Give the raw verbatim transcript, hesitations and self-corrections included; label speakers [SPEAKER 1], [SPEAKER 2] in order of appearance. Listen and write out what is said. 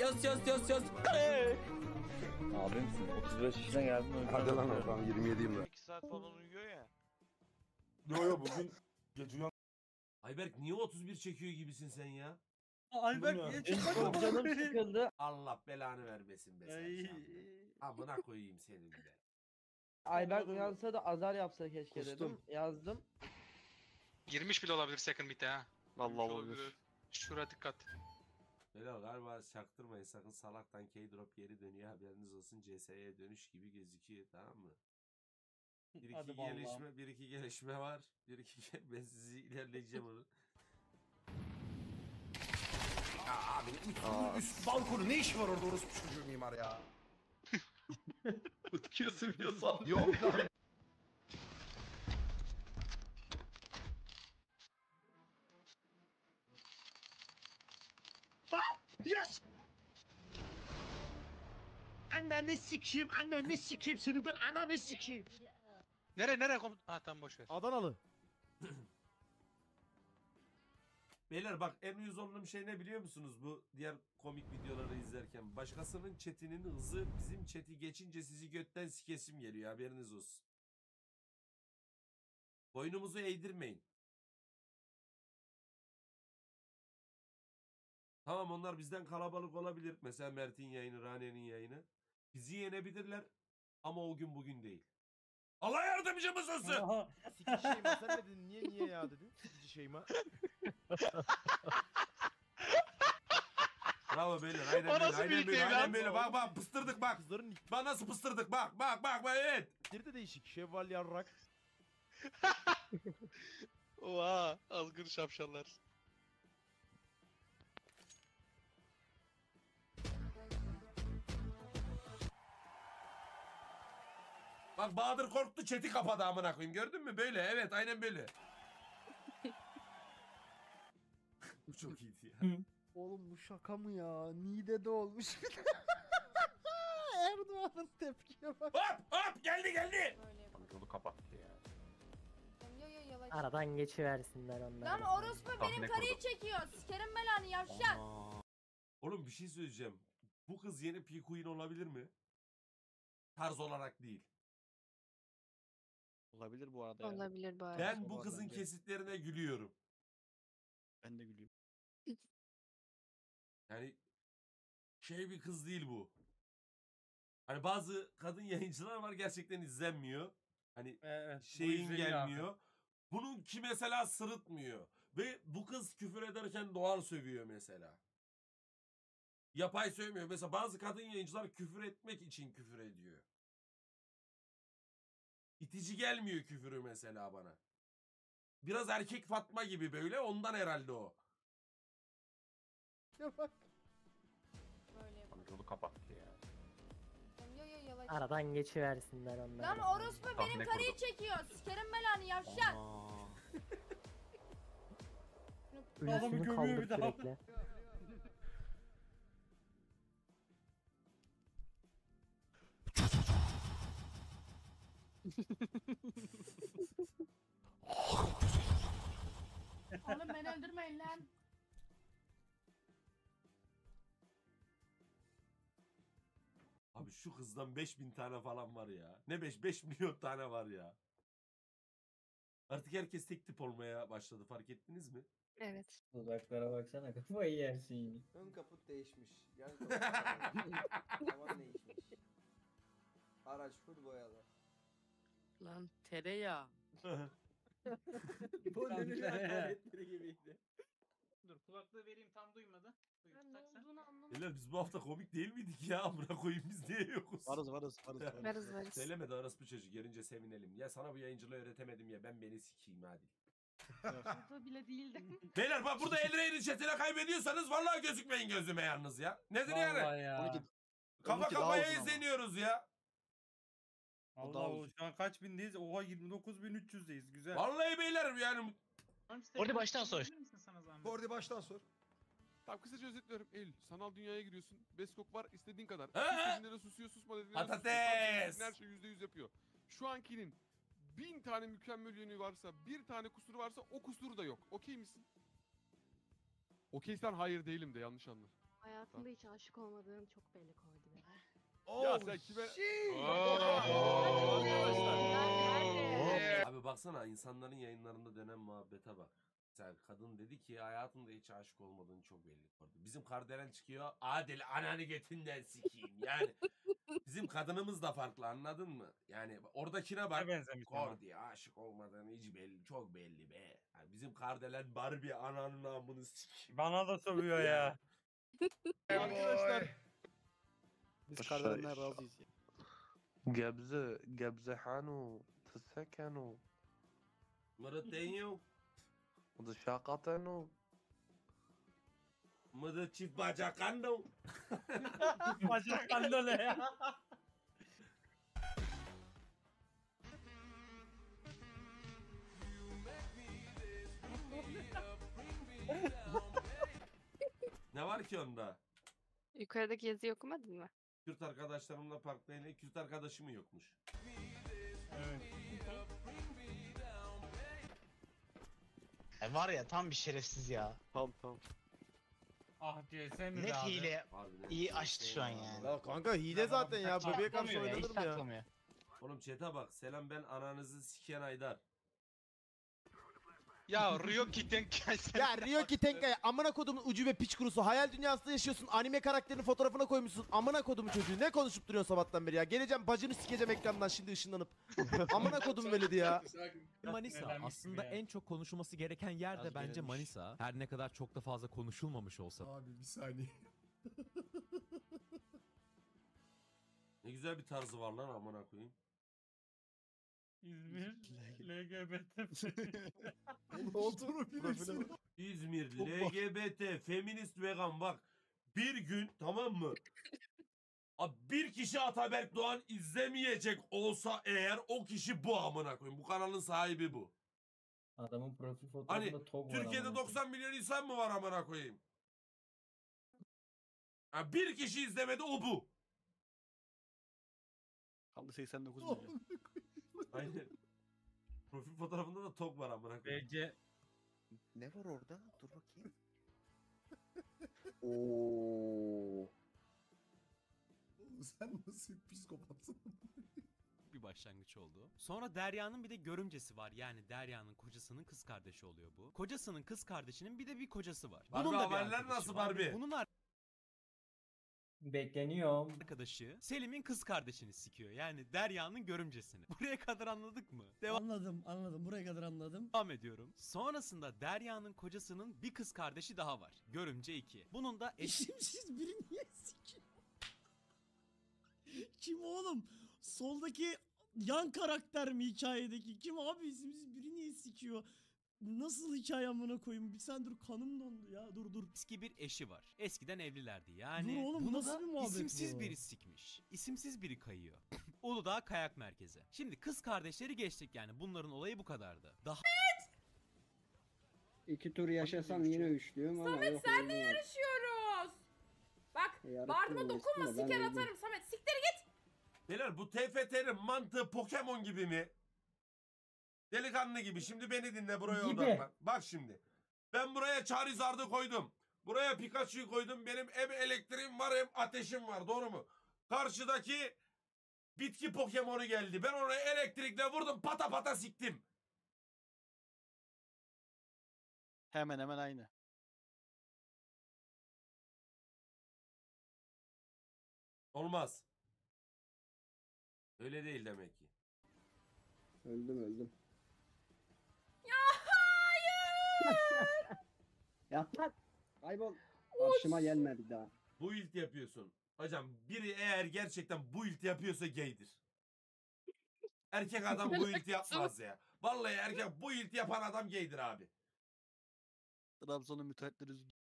[SPEAKER 1] Yaz yaz yaz yaz.
[SPEAKER 2] Abimsin. otuz beş yaşına geldin.
[SPEAKER 3] Hadi lan oradan yirmi yediyim ben.
[SPEAKER 4] iki saat falan uyuyor ya.
[SPEAKER 5] Yo yo bugün gece uyan.
[SPEAKER 6] Ayberk niye otuz bir çekiyor gibisin sen ya?
[SPEAKER 5] Ayberk
[SPEAKER 7] Bilmiyorum.
[SPEAKER 5] niye çıkmadın?
[SPEAKER 2] Çok canım sıkıldı.
[SPEAKER 6] Allah belanı vermesin be sen.
[SPEAKER 5] Ay.
[SPEAKER 6] Şahane. Amına koyayım senin de.
[SPEAKER 2] Ayberk uyansa da azar yapsa keşke
[SPEAKER 3] Kustum.
[SPEAKER 2] dedim. Yazdım.
[SPEAKER 8] Girmiş bile olabilir second mid'e ha.
[SPEAKER 4] Vallahi
[SPEAKER 8] Girmiş
[SPEAKER 4] olabilir.
[SPEAKER 8] Şura dikkat.
[SPEAKER 6] Beyler galiba çaktırmayın sakın salaktan K-drop geri dönüyor haberiniz olsun, C S'ye dönüş gibi gözüküyor, tamam mı? Bir iki
[SPEAKER 5] Hadi vallahi.
[SPEAKER 6] gelişme, bir iki gelişme var. Bir iki gel- ben sizi ilerleyeceğim onu.
[SPEAKER 3] Ya abi üst, üst balkonu ne işi var orada, orospu çocuğu mimar ya.
[SPEAKER 7] Utku'yu seviyorsan.
[SPEAKER 3] Yok lan.
[SPEAKER 7] Yes! Ananı sikeyim, ananı sikeyim seni ben ananı sikeyim.
[SPEAKER 8] Nere nere komut? Ha tamam boş ver.
[SPEAKER 5] Adanalı.
[SPEAKER 6] Beyler bak en uyuz olduğum şey ne biliyor musunuz bu diğer komik videoları izlerken? Başkasının chatinin hızı bizim chat'i geçince sizi götten sikesim geliyor, haberiniz olsun. Boynumuzu eğdirmeyin. Tamam onlar bizden kalabalık olabilir. Mesela Mert'in yayını, Rane'nin yayını. Bizi yenebilirler ama o gün bugün değil. Allah yardımcımız olsun.
[SPEAKER 5] Sikici Şeyma sen dedin, niye niye ya dedin? Sikici Şeyma.
[SPEAKER 6] Bravo beyler, aynen
[SPEAKER 8] O
[SPEAKER 6] böyle,
[SPEAKER 8] nasıl
[SPEAKER 6] aynen
[SPEAKER 8] bir
[SPEAKER 6] böyle,
[SPEAKER 8] şey lan?
[SPEAKER 6] aynen böyle. Bak bak pıstırdık bak.
[SPEAKER 5] Kızların
[SPEAKER 6] Bak nasıl pıstırdık, bak bak bak bak evet.
[SPEAKER 5] nickleri de değişik. Şevval Yarrak.
[SPEAKER 8] Oha azgın şapşallar.
[SPEAKER 6] Bak Bahadır korktu, chat'i kapadı amına koyayım, gördün mü böyle, evet aynen böyle. Bu çok iyiydi ya.
[SPEAKER 5] Oğlum bu şaka mı ya? Niğde'de olmuş. Erdoğan'ın tepkiye bak.
[SPEAKER 6] Hop hop geldi geldi.
[SPEAKER 7] Yolu kapattı ya.
[SPEAKER 9] Yo yo yavaş.
[SPEAKER 2] Aradan geçiversinler onlar.
[SPEAKER 9] Lan orospu benim
[SPEAKER 7] Tahmin
[SPEAKER 9] karıyı
[SPEAKER 7] kurdum.
[SPEAKER 9] çekiyor. Sikerim belanı yavşak.
[SPEAKER 6] Oğlum bir şey söyleyeceğim. Bu kız yeni P Queen olabilir mi? Tarz olarak değil.
[SPEAKER 4] Olabilir bu arada ya.
[SPEAKER 9] Olabilir bari.
[SPEAKER 6] Ben bu
[SPEAKER 4] Sonra
[SPEAKER 6] kızın
[SPEAKER 4] bence.
[SPEAKER 6] kesitlerine gülüyorum.
[SPEAKER 4] Ben de gülüyorum.
[SPEAKER 6] Yani şey bir kız değil bu. Hani bazı kadın yayıncılar var gerçekten izlenmiyor. Hani
[SPEAKER 5] Evet.
[SPEAKER 6] şeyin gelmiyor. Bununki mesela sırıtmıyor. Ve bu kız küfür ederken doğal sövüyor mesela. Yapay sövmüyor. Mesela bazı kadın yayıncılar küfür etmek için küfür ediyor. İtici gelmiyor küfürü mesela bana. Biraz erkek Fatma gibi böyle, ondan herhalde o.
[SPEAKER 5] Bak.
[SPEAKER 9] Böyle yapalım.
[SPEAKER 7] Yolu kapattı ya.
[SPEAKER 9] Yo yo yavaş.
[SPEAKER 2] Aradan geçiversinler onlar.
[SPEAKER 9] Lan orospu
[SPEAKER 7] Tahmin
[SPEAKER 9] benim karıyı
[SPEAKER 7] kurdum.
[SPEAKER 9] çekiyor. Sikerim belanı yavşak.
[SPEAKER 5] Adamı
[SPEAKER 2] Üstünü
[SPEAKER 5] gömüyor
[SPEAKER 2] kaldır
[SPEAKER 5] bir daha.
[SPEAKER 2] sürekli.
[SPEAKER 9] Oğlum beni öldürmeyin lan.
[SPEAKER 6] Abi şu kızdan beş bin tane falan var ya. Ne beş beş milyon tane var ya. Artık herkes tek tip olmaya başladı, fark ettiniz mi?
[SPEAKER 9] Evet.
[SPEAKER 2] Dudaklara baksana, kafayı yersin yine.
[SPEAKER 1] Ön kaput değişmiş. Yan kaput tavan değişmiş. Araç full boyalı.
[SPEAKER 10] Lan tereyağı.
[SPEAKER 1] Pollerin hakaretleri gibiydi.
[SPEAKER 10] Dur kulaklığı vereyim tam duymadı. Buyur,
[SPEAKER 9] Ben ne
[SPEAKER 10] tak sen.
[SPEAKER 9] olduğunu anlamadım.
[SPEAKER 6] Beyler biz bu hafta komik değil miydik ya? Amına koyayım biz niye yokuz?
[SPEAKER 4] Varız varız varız. varız.
[SPEAKER 9] Varız varız.
[SPEAKER 6] Söylemedi orospu çocuk, gelince sevinelim. Ya sana bu yayıncılığı öğretemedim ya, ben beni sikeyim hadi.
[SPEAKER 9] Burada bile değildi.
[SPEAKER 6] Beyler bak burada Elrey'nin chatine kaybediyorsanız vallahi gözükmeyin gözüme yalnız ya. Nedir yani?
[SPEAKER 5] Vallahi ya.
[SPEAKER 4] on iki
[SPEAKER 6] Kafa
[SPEAKER 4] on iki daha
[SPEAKER 6] kafaya
[SPEAKER 4] uzun ama.
[SPEAKER 6] izleniyoruz ya.
[SPEAKER 4] O daha
[SPEAKER 5] Allah
[SPEAKER 4] uzun.
[SPEAKER 5] şu an kaç bindeyiz? Oha yirmi dokuz bin üç yüzdeyiz. Güzel.
[SPEAKER 6] Vallahi beyler yani.
[SPEAKER 10] Orada baştan sor. Sana zahmet.
[SPEAKER 3] Bordi baştan sor.
[SPEAKER 11] Tamam kısaca özetliyorum. Eylül, sanal dünyaya giriyorsun. Beskok var, istediğin kadar.
[SPEAKER 6] He?
[SPEAKER 11] İstediğinde susuyor, susma dediğinde
[SPEAKER 6] Patates!
[SPEAKER 11] susuyor. Her şey yüzde yüz yapıyor. Şu ankinin bin tane mükemmel yönü varsa, bir tane kusuru varsa o kusuru da yok. Okey misin? Okeysen hayır değilim de, yanlış anla.
[SPEAKER 9] Hayatımda hiç aşık olmadığım çok belli Kordi Bey.
[SPEAKER 11] Ya sen kime...
[SPEAKER 6] Abi baksana insanların yayınlarında dönen muhabbete bak. Sen kadın dedi ki hayatımda hiç aşık olmadığını çok belli oldu. Bizim Kardelen çıkıyor. Adil ananı götünden sikeyim. Yani bizim kadınımız da farklı, anladın mı? Yani oradakine bak. Kordi'ye aşık olmadığını hiç belli, çok belli be. Yani bizim Kardelen Barbie ananın amını sikeyim.
[SPEAKER 2] Bana da sövüyor ya.
[SPEAKER 11] Arkadaşlar.
[SPEAKER 4] Biz Kardelen'den razıyız ya.
[SPEAKER 12] Gebze, Gebze Hanu, Tsekenu,
[SPEAKER 6] Mırıt deniyor.
[SPEAKER 12] Dışakatenu.
[SPEAKER 6] Mırıt çift bacakando.
[SPEAKER 2] Bacaktan ne ya?
[SPEAKER 6] Ne var ki onda?
[SPEAKER 9] Yukarıdaki yazıyı okumadın mı?
[SPEAKER 6] Kürt arkadaşlarımla parkta yine Kürt arkadaşı mı yokmuş?
[SPEAKER 10] E var ya tam bir şerefsiz ya.
[SPEAKER 4] Tamam tamam.
[SPEAKER 2] Ah C S mi
[SPEAKER 10] Net hile.
[SPEAKER 6] Harbiden.
[SPEAKER 10] İyi açtı şu an yani.
[SPEAKER 5] Ya kanka hile zaten ya. Bebeğe karşı
[SPEAKER 10] Saklamıyor ya, hiç
[SPEAKER 5] oynanır mı ya?
[SPEAKER 10] saklamıyor.
[SPEAKER 6] Oğlum chat'e bak. Selam, ben ananızı siken Aydar.
[SPEAKER 8] Ya Ryoki Tenkai sen.
[SPEAKER 5] Ya Ryoki Tenkai amına kodumun ucu ve piç kurusu. Hayal dünyasında yaşıyorsun. Anime karakterinin fotoğrafına koymuşsun. Amına kodumun çocuğu. Ne konuşup duruyorsun sabahtan beri ya? Geleceğim bacını sikeceğim ekrandan şimdi ışınlanıp. Amına kodum veledi ya.
[SPEAKER 2] Manisa aslında en
[SPEAKER 5] çok konuşulması gereken yer
[SPEAKER 4] de bence
[SPEAKER 5] Manisa. Her ne kadar çok da fazla konuşulmamış olsa.
[SPEAKER 3] Abi bir saniye.
[SPEAKER 6] Ne güzel bir tarzı var lan amına koyayım.
[SPEAKER 2] İzmir L G B T.
[SPEAKER 3] Olduğunu bilirsin.
[SPEAKER 6] İzmir,
[SPEAKER 3] Çok
[SPEAKER 6] L G B T, feminist, vegan, bak. Bir gün, tamam mı? Abi bir kişi Ataberk Doğan izlemeyecek olsa eğer, o kişi bu amına koyayım. Bu kanalın sahibi bu.
[SPEAKER 2] Adamın profil
[SPEAKER 6] Hani
[SPEAKER 2] fotoğrafında tog var.
[SPEAKER 6] Türkiye'de
[SPEAKER 2] amına
[SPEAKER 6] doksan milyon insan mı var amına koyayım? Ha, bir kişi izlemedi, o bu.
[SPEAKER 4] Kaldı seksen dokuz milyon.
[SPEAKER 6] Aynen. Profil fotoğrafında da tok var amına koyayım.
[SPEAKER 2] B C
[SPEAKER 12] Ne var orada? Dur bakayım. Oo.
[SPEAKER 3] Sen nasıl bir psikopatsın?
[SPEAKER 13] Bir başlangıç oldu. Sonra Derya'nın bir de görümcesi var. Yani Derya'nın kocasının kız kardeşi oluyor bu. Kocasının kız kardeşinin bir de bir kocası var.
[SPEAKER 6] Barbie
[SPEAKER 13] Bunun da bir
[SPEAKER 6] haberler
[SPEAKER 13] arkadaşı
[SPEAKER 6] nasıl
[SPEAKER 13] var.
[SPEAKER 6] Barbie?
[SPEAKER 13] Bunun
[SPEAKER 2] bekleniyorum.
[SPEAKER 13] arkadaşı Selim'in kız kardeşini sikiyor. Yani Derya'nın görümcesini. Buraya kadar anladık mı? Devam
[SPEAKER 7] Anladım anladım buraya kadar anladım.
[SPEAKER 13] Devam ediyorum. Sonrasında Derya'nın kocasının bir kız kardeşi daha var. Görümce iki. Bunun da eşi
[SPEAKER 7] İsimsiz biri niye sikiyor? Kim oğlum? Soldaki yan karakter mi hikayedeki? Kim abi isimsiz biri niye sikiyor? Nasıl hikaye amına koyayım? Bir sen dur kanım dondu ya dur dur.
[SPEAKER 13] eski bir eşi var. Eskiden evlilerdi. Yani
[SPEAKER 7] Dur oğlum,
[SPEAKER 13] bunu
[SPEAKER 7] nasıl
[SPEAKER 13] da
[SPEAKER 7] bir muhabbet
[SPEAKER 13] isimsiz
[SPEAKER 7] bu?
[SPEAKER 13] biri sikmiş. İsimsiz biri kayıyor. Uludağ Kayak Merkezi. Şimdi kız kardeşleri geçtik yani. Bunların olayı bu kadardı. Daha
[SPEAKER 2] İki tur yaşasam yine üçlüyüm ama
[SPEAKER 9] Samet
[SPEAKER 2] yok,
[SPEAKER 9] senle
[SPEAKER 2] öyle var.
[SPEAKER 9] yarışıyoruz. Bak
[SPEAKER 2] Yarıştım,
[SPEAKER 9] bardıma
[SPEAKER 2] yarıştım
[SPEAKER 9] dokunma
[SPEAKER 2] da ben
[SPEAKER 9] siker
[SPEAKER 2] öldüm.
[SPEAKER 9] atarım Samet. Siktir git.
[SPEAKER 6] Beyler bu T F T'nin mantığı Pokemon gibi mi? Delikanlı gibi. Şimdi beni dinle, buraya
[SPEAKER 2] Gibi.
[SPEAKER 6] odaklan. Bak şimdi. Ben buraya Charizard'ı koydum. Buraya Pikachu'yu koydum. Benim hem elektriğim var hem ateşim var. Doğru mu? Karşıdaki bitki Pokemon'u geldi. Ben oraya elektrikle vurdum. Pata pata siktim.
[SPEAKER 4] Hemen hemen aynı.
[SPEAKER 6] Olmaz. Öyle değil demek ki.
[SPEAKER 2] Öldüm öldüm.
[SPEAKER 9] Ya hayır.
[SPEAKER 2] Yap lan. Kaybol. Karşıma gelme bir daha.
[SPEAKER 6] Bu ilt yapıyorsun. Hocam biri eğer gerçekten bu ilt yapıyorsa gaydir. Erkek adam bu ilti yapmaz ya. Vallahi erkek bu ilti yapan adam gaydir abi.
[SPEAKER 4] Trabzon'un müteahhitleri